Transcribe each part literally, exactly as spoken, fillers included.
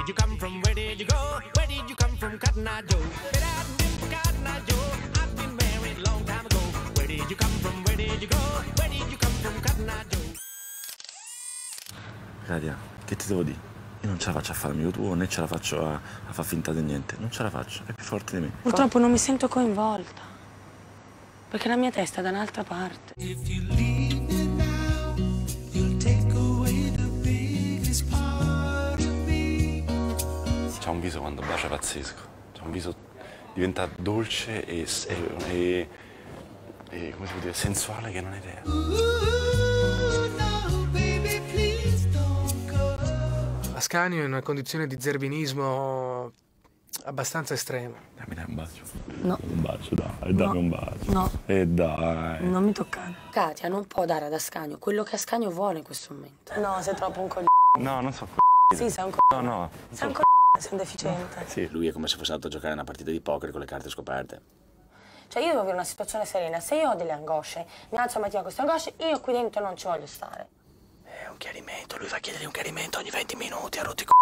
did you come from? Where did you go? Where did you come from, Cotton Eye Joe? But I didn't been Cotton Eye Joe. I've been married a long time ago. Where did you come from? Where did you go? Where did you come from, Cotton Eye Joe? Katia, che ti devo dire? Io non ce la faccio a fare il mio tuo, né ce la faccio a, a far finta di niente. Non ce la faccio, è più forte di me. Purtroppo non mi sento coinvolta, perché la mia testa è da un'altra parte. C'ha un viso quando bacia pazzesco. C'ha un viso, diventa dolce e, e, e, e come si può dire, sensuale che non hai idea. Ascanio è in una condizione di zerbinismo abbastanza estrema. Dammi dai un bacio. No. Un bacio, dai, dammi No. un bacio. No. E dai. Non mi toccare. Katia non può dare ad Ascanio quello che Ascanio vuole in questo momento. No, sei troppo un coglione. No, non so. Sì, sei un No, no. Sei un coglione, sei un deficiente. Sì, lui è come se fosse andato a giocare una partita di poker con le carte scoperte. Cioè io devo avere una situazione serena. Se io ho delle angosce, mi alzo la mattina con queste angosce, io qui dentro non ci voglio stare. È un chiarimento, lui va a chiedere un chiarimento ogni venti minuti, ha rotto i c***o.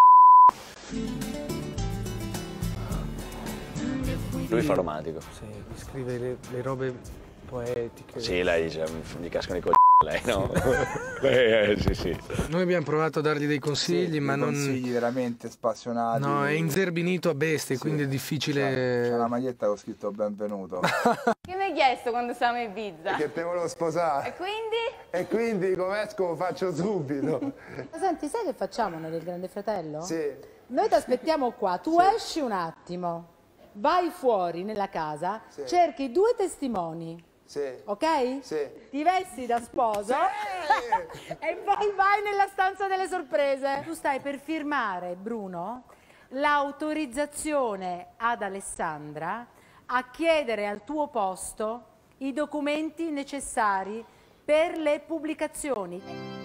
Lui fa romantico. Sì, scrive le, le robe poetiche. Sì, lei dice, mi cascano i c***o lei, no? Lei, eh, sì, sì. Noi abbiamo provato a dargli dei consigli, sì, ma dei non... consigli veramente spassionati. No, è inzerbinito a bestie, Sì. quindi è difficile... C'è una maglietta che ho scritto benvenuto. Che mi hai chiesto quando stavamo in Ibiza? Che te volevo sposare. E quindi? E quindi come esco lo faccio subito. Senti, sai che facciamo noi del Grande Fratello? Sì. Noi ti aspettiamo qua, tu Sì. esci un attimo, vai fuori nella casa, Sì. cerchi due testimoni, Sì. ok? Sì. Ti vesti da sposo e poi vai nella stanza delle sorprese. Tu stai per firmare, Bruno, l'autorizzazione ad Alessandra a chiedere al tuo posto i documenti necessari per le pubblicazioni.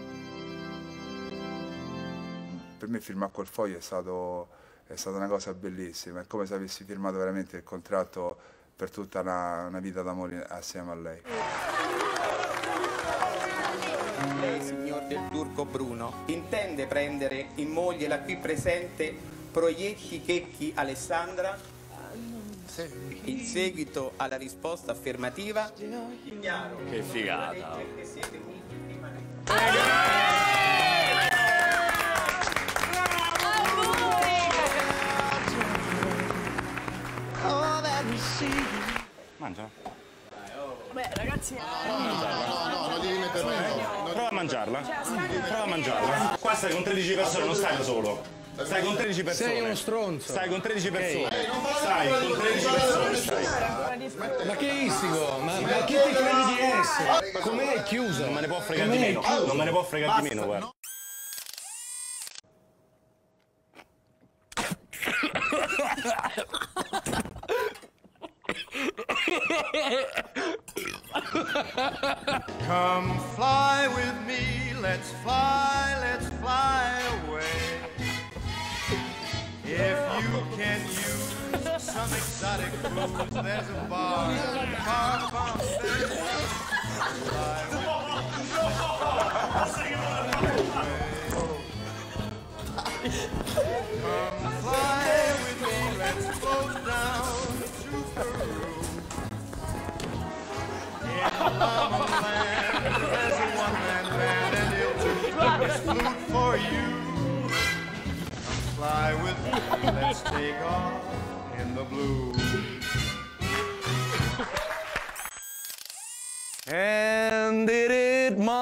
Per me firmare quel foglio è stato, è stata una cosa bellissima. È come se avessi firmato veramente il contratto per tutta una, una vita d'amore assieme a lei. Lei, signor Del Turco Bruno, intende prendere in moglie la qui presente Proietti Checchi Alessandra? Sì. In seguito alla risposta affermativa, dichiaro Che figata. che siete uniti prima di... Mangia. Beh, ragazzi... No, no, no, non devi metterla in tavola. Prova a mangiarla. Prova a mangiarla. Qua stai con tredici persone, non stai da solo. Stai con tredici persone. Sei uno stronzo. Stai con tredici persone. Stai con tredici persone. Stai. Ma che istico? Ma, ma chi ti credi di essere? Com'è chiuso? Non me ne può fregare di meno. Non me ne può fregare di meno, guarda. Come fly with me, let's fly, let's fly away. If you can use some exotic cruise, there's a bar far from there. Fly with me. Come fly with me, let's float down to Peru. In Llama Land, there's a one-man band and he'll tune his flute for you. Come fly with me, let's take off in the blue. And did it my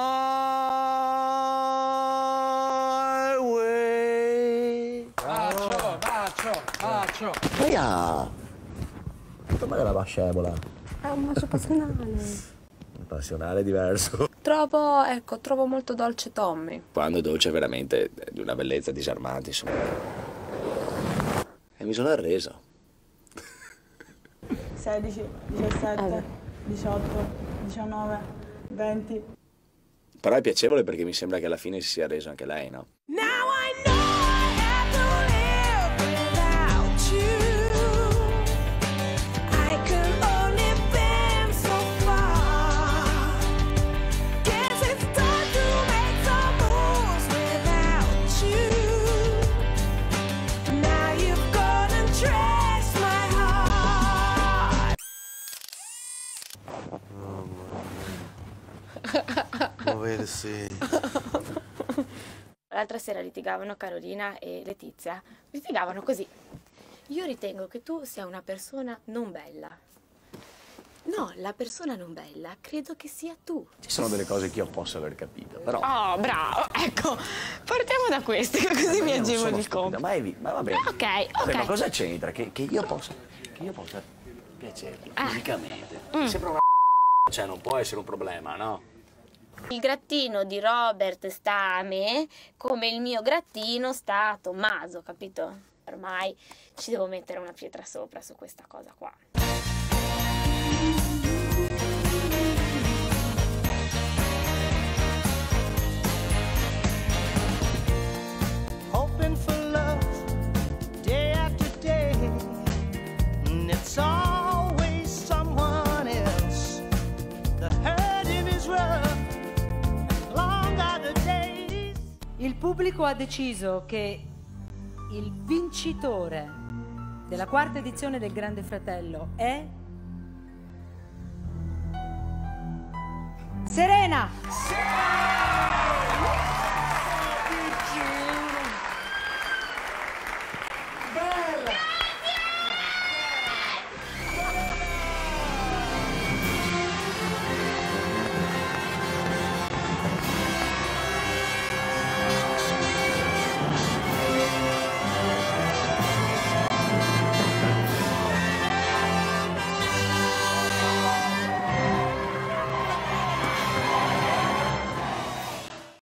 way. Bacio, bacio, bacio. Raga, com'è la vascevola? È un bacio passionale. Passionale è diverso. Trovo, ecco, trovo molto dolce Tommy. Quando è dolce veramente è di una bellezza disarmante, insomma. E mi sono arreso. sedici, diciassette, diciotto, diciannove, venti. Però è piacevole perché mi sembra che alla fine si sia arreso anche lei, no? Muovete, sì. L'altra sera litigavano Carolina e Letizia. Litigavano così. Io ritengo che tu sia una persona non bella. No, la persona non bella credo che sia tu. Ci sono delle cose che io posso aver capito, però... Oh, bravo. Ecco, partiamo da queste, così mi agevoli il compito. Ma, Evi, ma va bene. Ok, ok. Vabbè, ma cosa c'entra? Che, che io possa... Che io possa piacerti Ah. fisicamente. Mm. Mi sembra una... Cioè, non può essere un problema, no? Il grattino di Robert sta a me come il mio grattino sta a Tommaso, capito? Ormai ci devo mettere una pietra sopra su questa cosa qua. Hoping for love day after day, and it's always someone else. The hurting is rough, long are the days. Il pubblico ha deciso che il vincitore della quarta edizione del Grande Fratello è Serena.